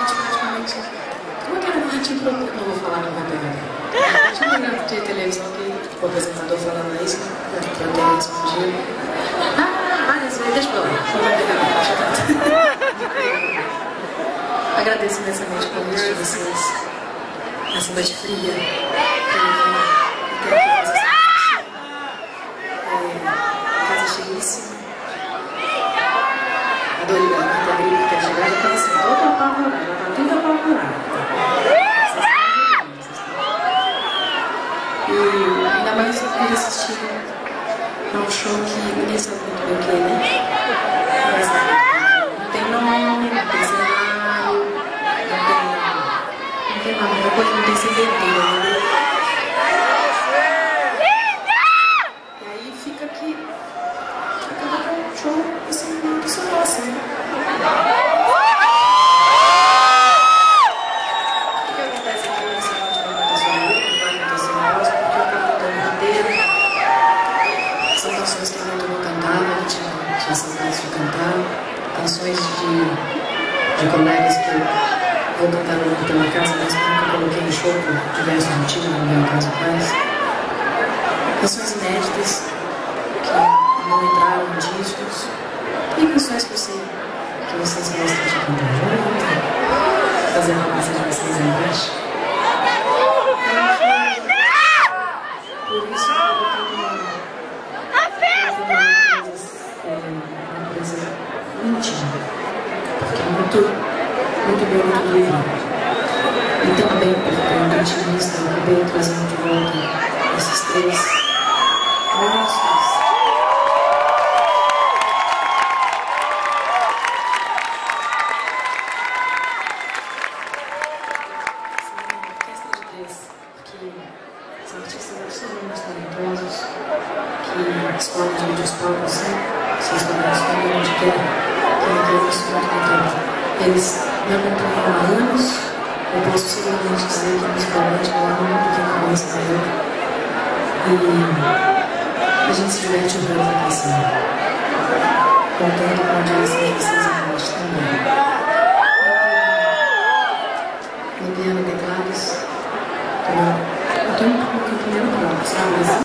praticamente... Como que era narrativa? Não vou falar que vai pegar. Tinha um programa de televisão que o apresentador falava isso, pra ter respondido. Várias vezes, deixa eu falar. Agradeço imensamente o convite de vocês. Essa noite fria. Casa cheíssima. Adoro a gripe que quer chegar, já estava assim, toda apavorada, já está tudo apavorada. E ainda mais eu queria assistir a um show que ninguém sabe muito bem o que é, né? Mas não tem nome, não tem cenário, não tem nada, muita coisa, não tem CDD. E aí fica que acaba com um show assim, muito sonoro assim. Canções que eu não cantava, que tinha saudades de cantar, canções de colegas que eu vou cantar pela casa, mas que nunca coloquei em show por diversos motivos, no meu caso quais. Canções inéditas que não entraram em discos e canções que eu sei que vocês gostam de cantar junto, fazer a massa de vocês embaixo. Por isso eu coloquei uma coisa íntima, porque é muito bom, muito livre. E também, porque é muito intimista, eu acabei trazendo de volta esses três monstros. Porque são artistas absolutamente talentosos, que escolhem dividir os palcos, seus trabalhos com onde quer, que isso muito contente. Eles me acompanham há anos, eu posso seguramente dizer que musicalmente não há uma pequena coisa maior. E a gente se diverte vendo a canção, contando com a direção de vocês embaixo também. No piano e teclados, eu estou no primeiro bloco, sabe?